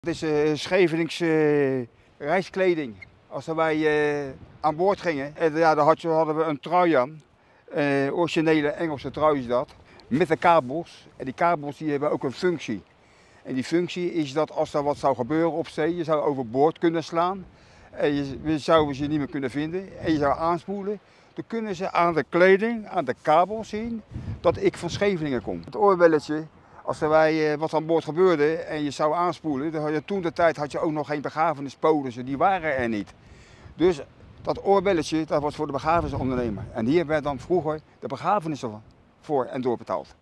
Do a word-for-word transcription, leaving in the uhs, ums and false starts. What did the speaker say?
Het is uh, Scheveningse uh, reiskleding. Als wij uh, aan boord gingen, en, ja, dan had je, hadden we een trui aan. Uh, originele Engelse trui is dat. Met de kabels. En die kabels die hebben ook een functie. En die functie is dat als er wat zou gebeuren op zee, je zou overboord kunnen slaan. En je, we zouden ze niet meer kunnen vinden. En je zou aanspoelen. Dan kunnen ze aan de kleding, aan de kabel zien dat ik van Scheveningen kom. Het oorbelletje. Als er wij, wat aan boord gebeurde en je zou aanspoelen, dan had je, toen de tijd had je ook nog geen begrafenispolissen, die waren er niet. Dus dat oorbelletje, dat was voor de begrafenisondernemer. En hier werd dan vroeger de begrafenissen voor en doorbetaald.